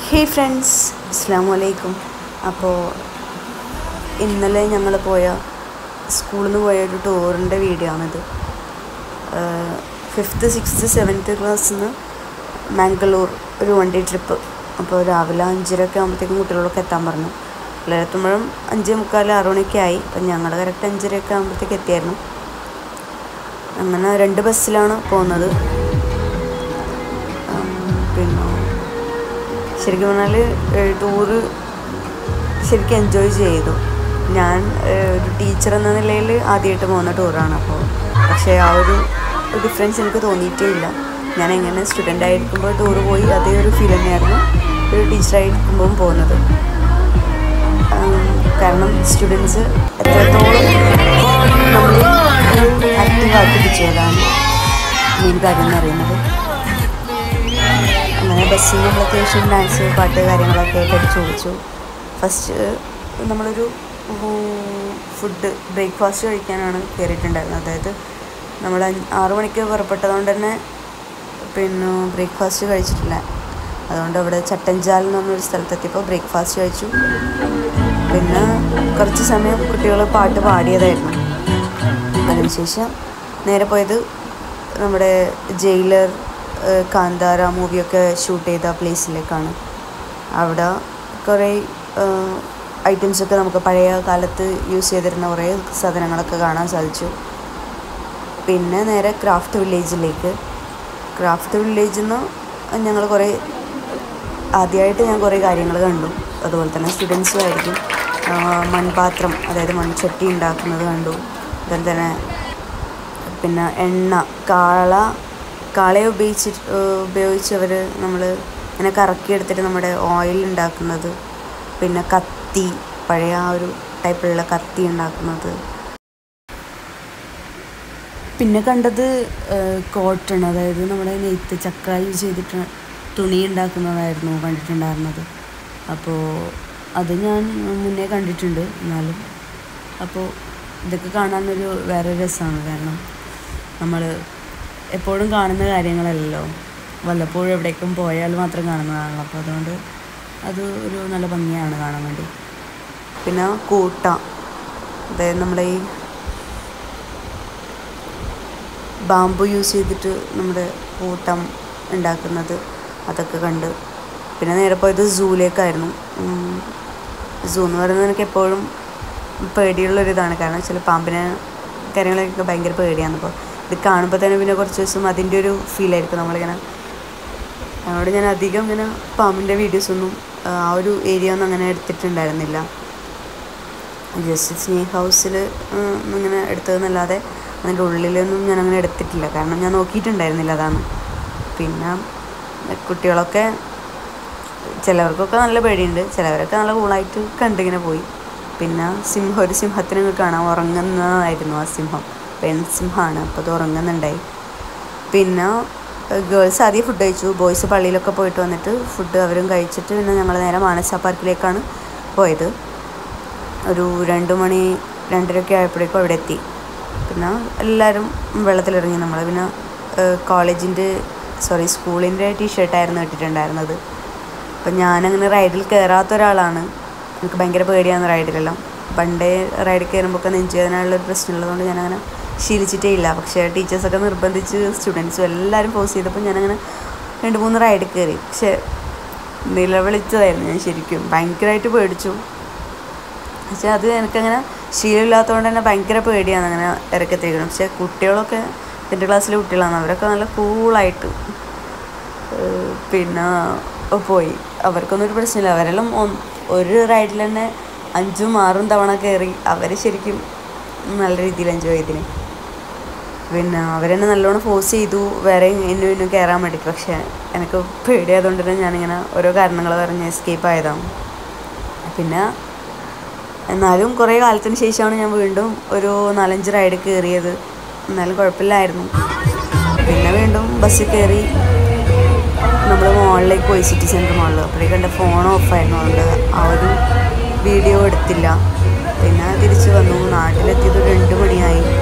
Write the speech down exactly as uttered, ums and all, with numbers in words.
ഹേ friends, അസ്സലാമു അലൈക്കും. അപ്പോൾ ഇന്നലെ ഞങ്ങൾ പോയ സ്കൂളിൽ നിന്ന് പോയ ഒരു ടൂറിൻ്റെ വീഡിയോ ആണിത്. ഫിഫ്ത്ത് സിക്സ്ത്ത് സെവൻത്ത് ക്ലാസ്സിൽ നിന്ന് മാംഗ്ലൂർ ഒരു വൺ ഡേ ട്രിപ്പ്. അപ്പോൾ രാവിലെ അഞ്ചരയൊക്കെ ആകുമ്പോഴത്തേക്കും കുട്ടികളൊക്കെ എത്താൻ പറഞ്ഞു. എത്തുമ്പോഴും അഞ്ചേ മുക്കാൽ ആറ് മണിയൊക്കെ ആയി. അപ്പം ഞങ്ങൾ കറക്റ്റ് അഞ്ചരയൊക്കെ ആകുമ്പോഴത്തേക്ക് എത്തിയായിരുന്നു. അങ്ങനെ രണ്ട് ബസ്സിലാണ് പോകുന്നത്. പിന്നെ ശരിക്കും പറഞ്ഞാൽ ടൂറ് ശരിക്കും എൻജോയ് ചെയ്തു. ഞാൻ ഒരു ടീച്ചർ എന്ന നിലയിൽ ആദ്യമായിട്ട് പോകുന്ന ടൂറാണ്. അപ്പോൾ പക്ഷേ ആ ഒരു ഡിഫറൻസ് എനിക്ക് തോന്നിയിട്ടേ ഇല്ല. ഞാൻ എങ്ങനെ സ്റ്റുഡൻ്റ് ആയിരിക്കുമ്പോൾ ടൂറ് പോയി അതേ ഒരു ഫീൽ തന്നെയായിരുന്നു ഒരു ടീച്ചറായിരിക്കുമ്പോഴും പോകുന്നത്. കാരണം സ്റ്റുഡൻസ് എത്രത്തോളം നമ്മൾ ആക്റ്റീവ് ആക്കിപ്പിച്ചതാണ് മെയിൻ കാര്യം എന്ന് പറയുന്നത്. അങ്ങനെ ബസ്സിൽ നമ്മൾ അത്യാവശ്യം ഡാൻസ് പാട്ട് കാര്യങ്ങളൊക്കെ പഠിച്ചു കൊടുത്തു. ഫസ്റ്റ് നമ്മളൊരു ഫുഡ് ബ്രേക്ക്ഫാസ്റ്റ് കഴിക്കാനാണ് കയറിയിട്ടുണ്ടായിരുന്നത്. അതായത് നമ്മൾ ആറു മണിക്ക് പുറപ്പെട്ടതുകൊണ്ട് തന്നെ പിന്നെ ബ്രേക്ക്ഫാസ്റ്റ് കഴിച്ചിട്ടില്ല. അതുകൊണ്ട് അവിടെ ചട്ടഞ്ചാൽ എന്ന് പറഞ്ഞൊരു സ്ഥലത്തെത്തിയപ്പോൾ ബ്രേക്ക്ഫാസ്റ്റ് കഴിച്ചു. പിന്നെ കുറച്ച് സമയം കുട്ടികൾ പാട്ട് പാടിയതായിരുന്നു. അതിനുശേഷം നേരെ പോയത് നമ്മുടെ ജയിലർ കാന്താര മൂവിയൊക്കെ ഷൂട്ട് ചെയ്ത പ്ലേസിലേക്കാണ്. അവിടെ കുറേ ഐറ്റംസൊക്കെ നമുക്ക് പഴയ കാലത്ത് യൂസ് ചെയ്തിരുന്ന കുറേ സാധനങ്ങളൊക്കെ കാണാൻ സാധിച്ചു. പിന്നെ നേരെ ക്രാഫ്റ്റ് വില്ലേജിലേക്ക്. ക്രാഫ്റ്റ് വില്ലേജിൽ നിന്ന് ഞങ്ങൾ കുറേ ആദ്യമായിട്ട് ഞാൻ കുറേ കാര്യങ്ങൾ കണ്ടു. അതുപോലെ തന്നെ സ്റ്റുഡൻസും ആയിരിക്കും മൺപാത്രം, അതായത് മൺചട്ടി ഉണ്ടാക്കുന്നത് കണ്ടു. അതുപോലെ തന്നെ പിന്നെ എണ്ണ കാള കാളയെ ഉപയോഗിച്ച് ഉപയോഗിച്ചവർ നമ്മൾ ഇങ്ങനെ കറക്കിയെടുത്തിട്ട് നമ്മുടെ ഓയിൽ ഉണ്ടാക്കുന്നത്. പിന്നെ കത്തി, പഴയ ആ ഒരു ടൈപ്പിലുള്ള കത്തി ഉണ്ടാക്കുന്നത്. പിന്നെ കണ്ടത് കോട്ടൺ, അതായത് നമ്മുടെ നെയ്ത്ത് ചക്ര യൂസ് ചെയ്തിട്ട് തുണി ഉണ്ടാക്കുന്നതായിരുന്നു കണ്ടിട്ടുണ്ടായിരുന്നത്. അപ്പോൾ അത് ഞാൻ മുന്നേ കണ്ടിട്ടുണ്ട്. എന്നാലും അപ്പോൾ ഇതൊക്കെ കാണാനൊരു വേറെ രസമാണ്. കാരണം നമ്മൾ എപ്പോഴും കാണുന്ന കാര്യങ്ങളല്ലല്ലോ, വല്ലപ്പോഴും എവിടേക്കും പോയാൽ മാത്രം കാണുന്നതാണല്ലോ. അപ്പോൾ അതുകൊണ്ട് അത് ഒരു നല്ല ഭംഗിയാണ് കാണാൻ വേണ്ടി. പിന്നെ കൂട്ട, അതായത് നമ്മുടെ ഈ ബാമ്പു യൂസ് ചെയ്തിട്ട് നമ്മുടെ കൂട്ടം ഉണ്ടാക്കുന്നത്, അതൊക്കെ കണ്ട്. പിന്നെ നേരെ പോയത് സൂവിലേക്കായിരുന്നു. സൂ എന്ന് പറയുന്നത് എനിക്ക് എപ്പോഴും പേടിയുള്ളൊരിതാണ്. കാരണം ചില പാമ്പിനെ കാര്യങ്ങളൊക്കെ ഭയങ്കര പേടിയാണ്. അപ്പോൾ ഇത് കാണുമ്പോൾ തന്നെ പിന്നെ കുറച്ച് ദിവസം അതിൻ്റെ ഒരു ഫീലായിരിക്കും നമ്മളിങ്ങനെ. അതുകൊണ്ട് ഞാൻ അധികം ഇങ്ങനെ പാമ്പിൻ്റെ വീഡിയോസൊന്നും ആ ഒരു ഏരിയ ഒന്നും അങ്ങനെ എടുത്തിട്ടുണ്ടായിരുന്നില്ല. ജസ്റ്റ് സ്നേക് ഹൗസിൽ ഇങ്ങനെ എടുത്തതെന്നല്ലാതെ അതിൻ്റെ ഉള്ളിലൊന്നും ഞാൻ അങ്ങനെ എടുത്തിട്ടില്ല. കാരണം ഞാൻ നോക്കിയിട്ടുണ്ടായിരുന്നില്ല, അതാണ്. പിന്നെ കുട്ടികളൊക്കെ ചിലവർക്കൊക്കെ നല്ല പേടിയുണ്ട്, ചിലവരൊക്കെ നല്ല കൂളായിട്ട് കണ്ടിങ്ങനെ പോയി. പിന്നെ സിംഹം, ഒരു സിംഹത്തിനെ കാണാൻ ഉറങ്ങുന്നതായിരുന്നു. ആ സിംഹം പെൺസിംഹമാണ്. അപ്പോൾ അത് ഉറങ്ങുന്നുണ്ടായി. പിന്നെ ഗേൾസ് ആദ്യം ഫുഡ് കഴിച്ചു. ബോയ്സ് പള്ളിയിലൊക്കെ പോയിട്ട് വന്നിട്ട് ഫുഡ് അവരും കഴിച്ചിട്ട് പിന്നെ ഞങ്ങൾ നേരെ മാനസ പാർക്കിലേക്കാണ് പോയത്. ഒരു രണ്ട് മണി രണ്ടരയൊക്കെ ആയപ്പോഴേക്കും അവിടെ എത്തി. പിന്നെ എല്ലാവരും വെള്ളത്തിലിറങ്ങി. നമ്മൾ പിന്നെ കോളേജിൻ്റെ സോറി സ്കൂളിൻ്റെ ടീഷർട്ടായിരുന്നു ഇട്ടിട്ടുണ്ടായിരുന്നത്. അപ്പം ഞാനങ്ങനെ റൈഡിൽ കയറാത്ത ഒരാളാണ്. എനിക്ക് ഭയങ്കര പേടിയാണ് റൈഡിലെല്ലാം. പണ്ടേ റൈഡിൽ കയറുമ്പോഴൊക്കെ നെഞ്ചുവേദനയുള്ളൊരു പ്രശ്നമുള്ളതുകൊണ്ട് ഞാനങ്ങനെ ശീലിച്ചിട്ടേ ഇല്ല. പക്ഷേ ടീച്ചേഴ്സൊക്കെ നിർബന്ധിച്ച് സ്റ്റുഡൻസും എല്ലാവരും ഫോഴ്സ് ചെയ്തപ്പോൾ ഞാനങ്ങനെ രണ്ട് മൂന്ന് റൈഡിൽ കയറി. പക്ഷേ നിലവിളിച്ചതായിരുന്നു ഞാൻ. ശരിക്കും ഭയങ്കരമായിട്ട് പേടിച്ചു. പക്ഷേ അത് എനിക്കങ്ങനെ ശീലമില്ലാത്തതുകൊണ്ട് തന്നെ ഭയങ്കര പേടിയാണ് അങ്ങനെ ഇറക്കത്തേക്കണം. പക്ഷേ കുട്ടികളൊക്കെ എൻ്റെ ക്ലാസ്സിലെ കുട്ടികളാണ്. അവരൊക്കെ നല്ല കൂളായിട്ട് പിന്നെ പോയി. അവർക്കൊന്നും ഒരു പ്രശ്നമില്ല. അവരെല്ലാം ഒരു റൈഡിൽ തന്നെ അഞ്ചും ആറും തവണ കയറി. അവർ ശരിക്കും നല്ല രീതിയിൽ എൻജോയ് ചെയ്തിന്. പിന്നെ അവരെന്നെ നല്ലോണം ഫോഴ്സ് ചെയ്തു വേറെ ഇന്നും ഇന്നും കയറാൻ വേണ്ടിയിട്ട്. പക്ഷേ എനിക്ക് പേടിയായതുകൊണ്ട് തന്നെ ഞാനിങ്ങനെ ഓരോ കാരണങ്ങൾ പറഞ്ഞ് എസ്കേപ്പ് ആയതാണ്. പിന്നെ എന്നാലും കുറേ കാലത്തിന് ശേഷമാണ് ഞാൻ വീണ്ടും ഒരു നാലഞ്ച് റൈഡ് കയറിയത്. എന്നാലും കുഴപ്പമില്ലായിരുന്നു. പിന്നെ വീണ്ടും ബസ്സിൽ കയറി നമ്മൾ മോളിലേക്ക് പോയി, സിറ്റി സെൻറ്റർ മോളിൽ. അപ്പോഴേക്കും എൻ്റെ ഫോൺ ഓഫായിരുന്നു. അതുകൊണ്ട് ആ ഒരു വീഡിയോ എടുത്തില്ല. പിന്നെ തിരിച്ച് വന്നു. നാട്ടിലെത്തിയത് രണ്ട് മണിയായി.